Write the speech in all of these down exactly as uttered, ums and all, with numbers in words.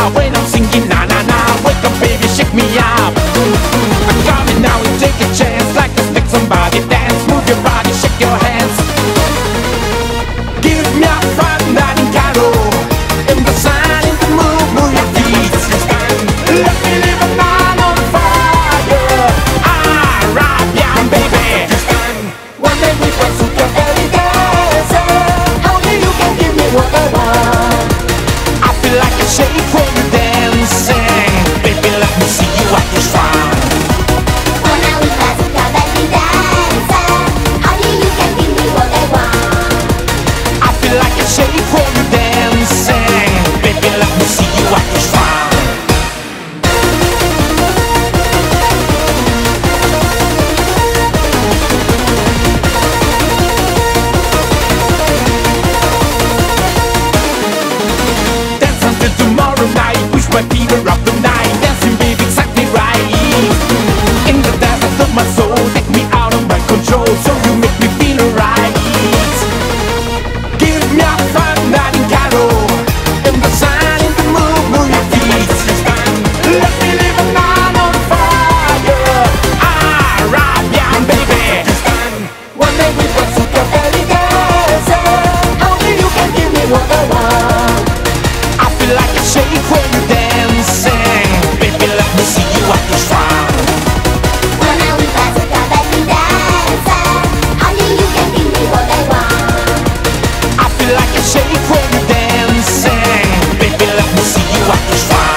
when I'm singing na na na. Wake up baby, shake me up. I'm coming now and take a chance. Like a stick, somebody dance. Move your body, shake your hands. Give me a fun night in Cairo. In the sun, in the moon, move your feet. Let me live a night on fire. Alright, yeah baby. One day we will suit your belly dancer. Only you can give me what I want. I feel like a shake when you're dancing. Baby, let me see you at your strong. One day we will suit your belly dancer. Only you can give me what I want. I feel like a shake when you're dancing. Baby, let me see you at your strong. Dance until tomorrow night. Push my fever up the night. Dancing, baby, exactly right. In the depths of my soul, take me out of my control. So you make me feel right. Give me a fun night in Cairo. In the sun, in the moon, move your feet. Let me live a night on fire. Alright, yeah, baby. One day we will suit your belly dancer. Only you can give me what I want. I feel like a shake when you're dancing. Baby, let me see you at your strong. One day we will suit your belly dancer. Only you can give me what I want. I feel like a shake when you're dancing. Baby, let me see you at your strong.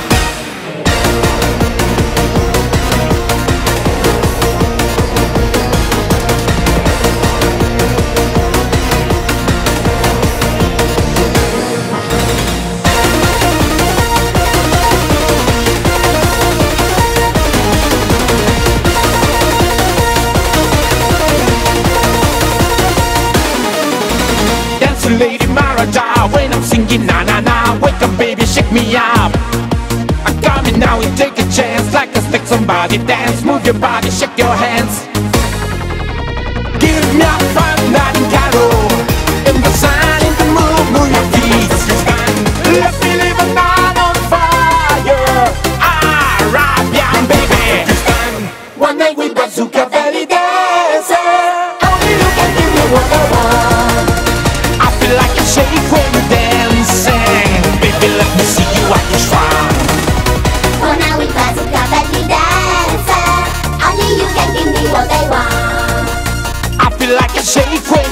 Dancing Lady Marada when I'm singing na na na. Wake up baby, shake me up. I'm coming now and take a chance. Like a stick, somebody dance. Move your body, shake your hands. Give me a fun night in Cairo. In the sun, in the moon, move your feet. Let me live a night on fire. Alright, yeah baby. One day we will suit your belly dancer. Only you can give me what I want. I feel like a shake when you're dancing. Baby, let me see you at your strong. One day we will suit your belly dancer. Only you can give me what I want. I feel like a shake when